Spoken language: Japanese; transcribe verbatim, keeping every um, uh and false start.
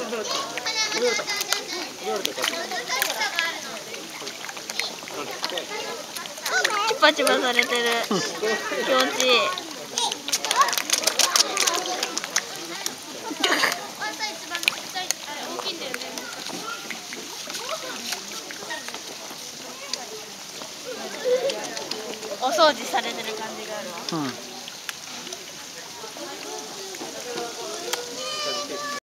チュパチュパされてる。気持ちいい。お掃除されてる感じがあるわ。うん。